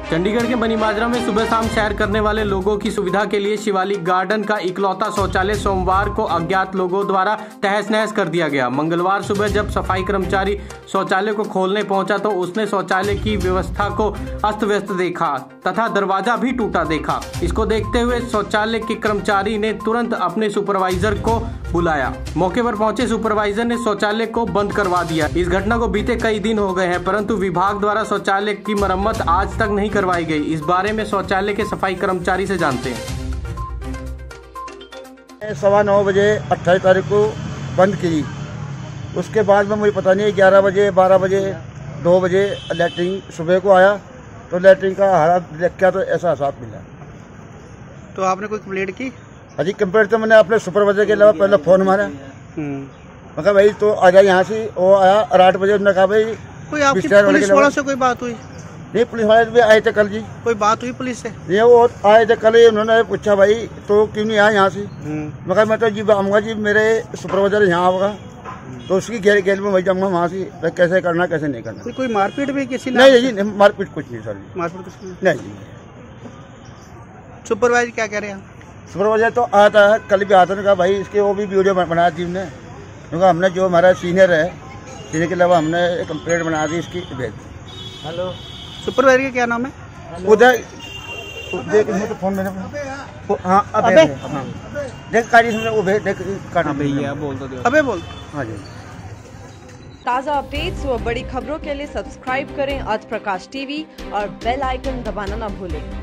चंडीगढ़ के बनीमाजरा में सुबह शाम सैर करने वाले लोगों की सुविधा के लिए शिवालिक गार्डन का इकलौता शौचालय सोमवार को अज्ञात लोगों द्वारा तहस नहस कर दिया गया। मंगलवार सुबह जब सफाई कर्मचारी शौचालय को खोलने पहुंचा तो उसने शौचालय की व्यवस्था को अस्त व्यस्त देखा तथा दरवाजा भी टूटा देखा। इसको देखते हुए शौचालय के कर्मचारी ने तुरंत अपने सुपरवाइजर को बुलाया। मौके पर पहुंचे सुपरवाइजर ने शौचालय को बंद करवा दिया। इस घटना को बीते कई दिन हो गए हैं, परंतु विभाग द्वारा शौचालय की मरम्मत आज तक नहीं करवाई गई। इस बारे में शौचालय के सफाई कर्मचारी से जानते हैं। 9:15 बजे 28 तारीख को बंद की। उसके बाद में मुझे पता नहीं 11 बजे 12 बजे 2 बजे लैट्रिन सुबह को आया तो लैट्रिन का हालात देख के तो ऐसा एहसास मिला। तो आपने कोई कंप्लेंट की? अजी कंप्लेंट तो मैंने अपने सुपरवाइजर के अलावा पहले फ़ोन मारा। मैं कहा भाई तो आ जाए यहाँ से। वो आया और 8 बजे उन्होंने कहा भाई कोई आपकी पुलिस वालों से कोई बात हुई? नहीं, पुलिस वाले भी आए थे कल जी। कोई बात हुई पुलिस से? ये वो आए थे कल, उन्होंने पूछा भाई तो क्यों नहीं आया यहाँ से। मैं कहा मैं तो जी आऊँगा जी, मेरे सुपरवाइजर यहाँ आऊँगा तो उसकी घेर में वही जाऊँगा वहाँ से, कैसे करना कैसे नहीं करना। कोई मारपीट भी किसी ने? नहीं जी, मारपीट कुछ नहीं सर। मारपीट कुछ नहीं जी। सुपरवाइजर क्या कह रहे हैं? सुपरवाइजर तो आता है, कल भी आता है। कहा भाई इसके वो भी वीडियो बनाया थी हमने, क्योंकि हमने जो हमारा सीनियर है सीनियर के अलावा हमने कंप्लेंट बना दी इसकी भेज। हेलो, सुपरवाइजर का क्या नाम है? उधर देख तो फोन मैंने हाँ अबे हाँ देख काटी हमने वो भेज देख काटी भैया बोल दो अबे बोल। हाँ जी। ताज़ा अपडेट्स व बड़ी खबरों के लिए सब्सक्राइब करें आज प्रकाश टीवी और बेल आइकन दबाना ना भूलें।